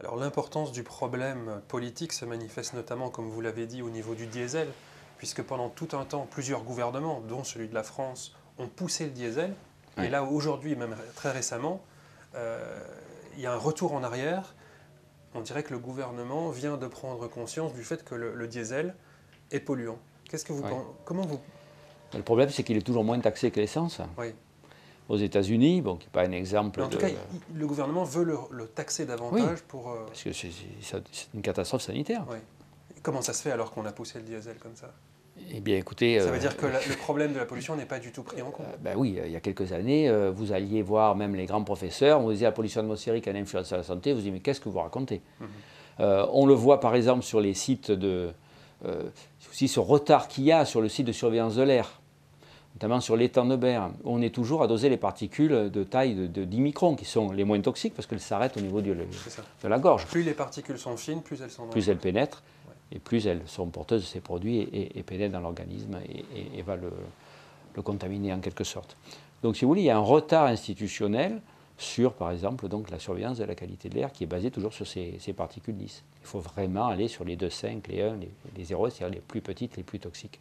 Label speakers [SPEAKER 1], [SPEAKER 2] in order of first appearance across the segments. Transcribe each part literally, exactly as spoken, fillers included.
[SPEAKER 1] Alors l'importance du problème politique se manifeste notamment, comme vous l'avez dit, au niveau du diesel, puisque pendant tout un temps, plusieurs gouvernements, dont celui de la France, ont poussé le diesel.
[SPEAKER 2] Oui.
[SPEAKER 1] Et là, aujourd'hui, même très récemment, euh, il y a un retour en arrière. On dirait que le gouvernement vient de prendre conscience du fait que le, le diesel est polluant. Qu'est-ce que vous
[SPEAKER 2] Oui.
[SPEAKER 1] pensez, comment vous...
[SPEAKER 2] Le problème, c'est qu'il est toujours moins taxé que l'essence.
[SPEAKER 1] Oui.
[SPEAKER 2] Aux États-Unis, bon, qui n'est pas un exemple
[SPEAKER 1] Mais en
[SPEAKER 2] de...
[SPEAKER 1] tout cas, il- le gouvernement veut le, le taxer davantage
[SPEAKER 2] Oui,
[SPEAKER 1] pour... euh,
[SPEAKER 2] parce que c'est c'est- c'est une catastrophe sanitaire.
[SPEAKER 1] oui. Comment ça se fait alors qu'on a poussé le diesel comme ça?
[SPEAKER 2] Eh bien, écoutez...
[SPEAKER 1] Ça
[SPEAKER 2] euh,
[SPEAKER 1] veut dire que la- le problème de la pollution n'est pas du tout pris en compte.
[SPEAKER 2] euh, ben oui, il y a quelques années, euh, vous alliez voir même les grands professeurs, on vous disait la pollution atmosphérique a une influence sur la santé, vous dites mais qu'est-ce que vous racontez?
[SPEAKER 1] Mhm.
[SPEAKER 2] Euh, on le voit par exemple sur les sites de... Euh, aussi ce retard qu'il y a sur le site de surveillance de l'air, notamment sur l'étang de Berre, où on est toujours à doser les particules de taille de, de dix microns, qui sont les moins toxiques parce qu'elles s'arrêtent au niveau du-
[SPEAKER 1] C'est ça.
[SPEAKER 2] de la gorge.
[SPEAKER 1] Plus les particules sont fines, plus elles sont
[SPEAKER 2] Plus
[SPEAKER 1] dangereuses.
[SPEAKER 2] elles pénètrent,
[SPEAKER 1] Ouais.
[SPEAKER 2] et plus elles sont porteuses de ces produits et, et- et pénètrent dans l'organisme et, et- et va le, le contaminer en quelque sorte. Donc si vous voulez, il y a un retard institutionnel sur, par exemple, donc, la surveillance de la qualité de l'air qui est basée toujours sur ces, ces particules lisses. Il faut vraiment aller sur les deux virgule cinq, les un, les, les zéro, c'est-à-dire les plus petites, les plus toxiques.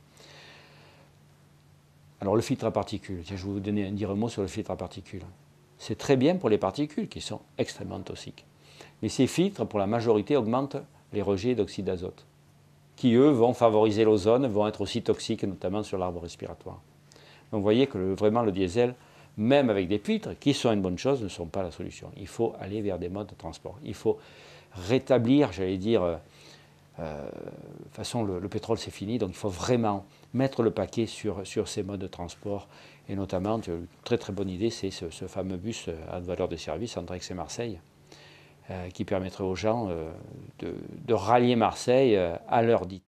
[SPEAKER 2] Alors le filtre à particules, tiens, je vais vous donner, dire un mot sur le filtre à particules. C'est très bien pour les particules qui sont extrêmement toxiques. Mais ces filtres, pour la majorité, augmentent les rejets d'oxyde d'azote, qui eux vont favoriser l'ozone, vont être aussi toxiques, notamment sur l'arbre respiratoire. Donc vous voyez que le, vraiment le diesel, même avec des filtres, qui sont une bonne chose, ne sont pas la solution. Il faut aller vers des modes de transport. Il faut rétablir, j'allais dire, euh, euh, de toute façon le, le pétrole c'est fini, donc il faut vraiment mettre le paquet sur, sur ces modes de transport. Et notamment, une très très bonne idée, c'est ce, ce fameux bus à valeur de service entre Aix et Marseille, euh, qui permettrait aux gens euh, de, de rallier Marseille euh, à l'heure dite.